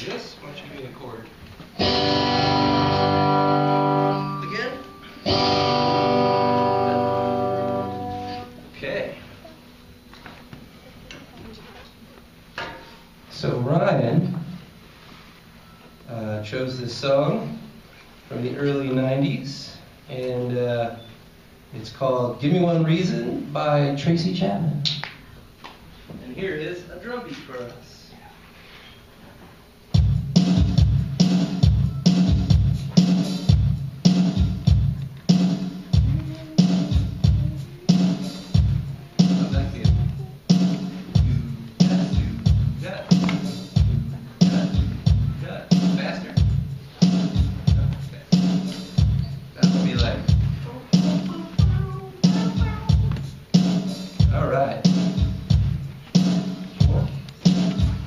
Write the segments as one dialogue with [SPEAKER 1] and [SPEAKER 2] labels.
[SPEAKER 1] this? Why don't you give me a chord? Again? Okay. So Ryan chose this song from the early 90s, and it's called Give Me One Reason by Tracy Chapman. And here is a drum beat for us. All right. 1,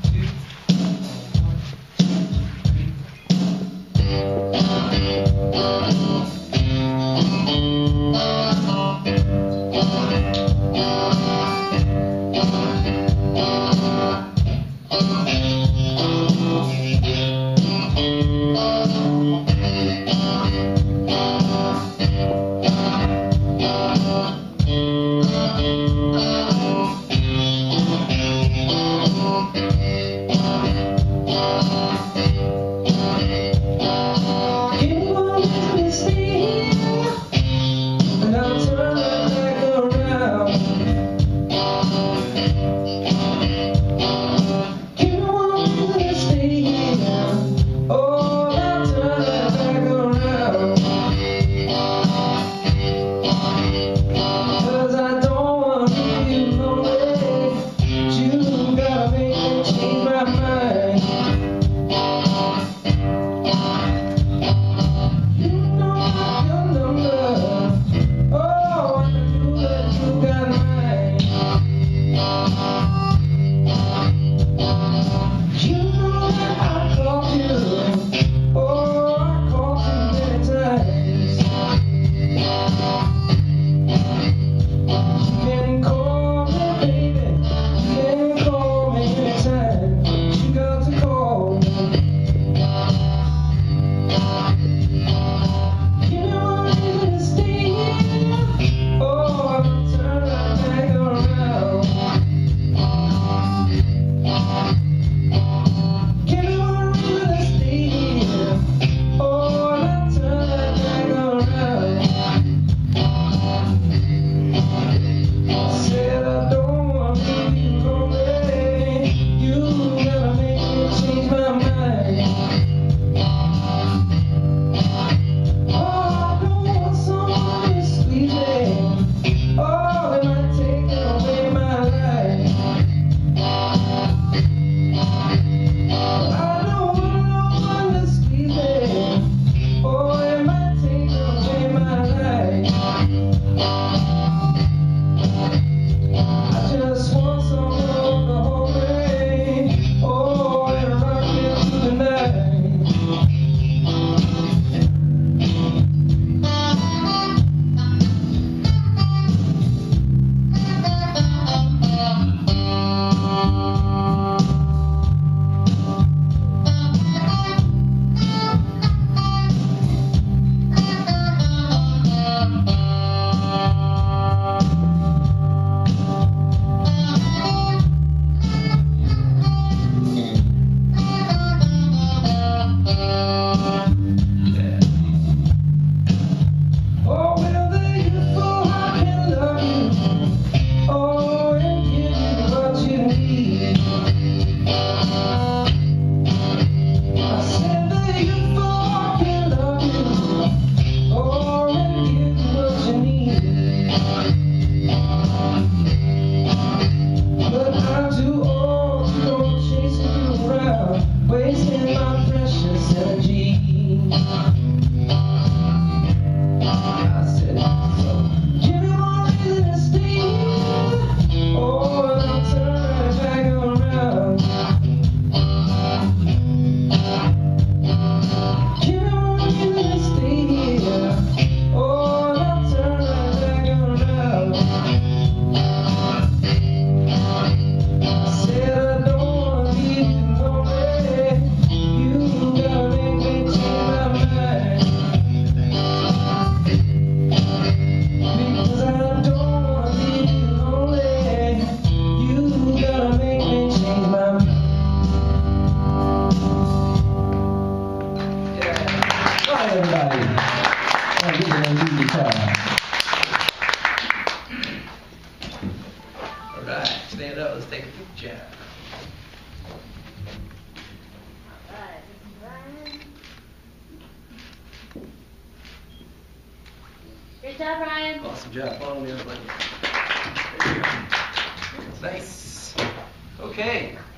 [SPEAKER 1] everybody. Oh, this is an easy guitar. All right, stand up. Let's take a picture.
[SPEAKER 2] All right, this is Brian. Great job, Brian.
[SPEAKER 1] Awesome job. Follow me, everybody. There you go. Nice. Okay.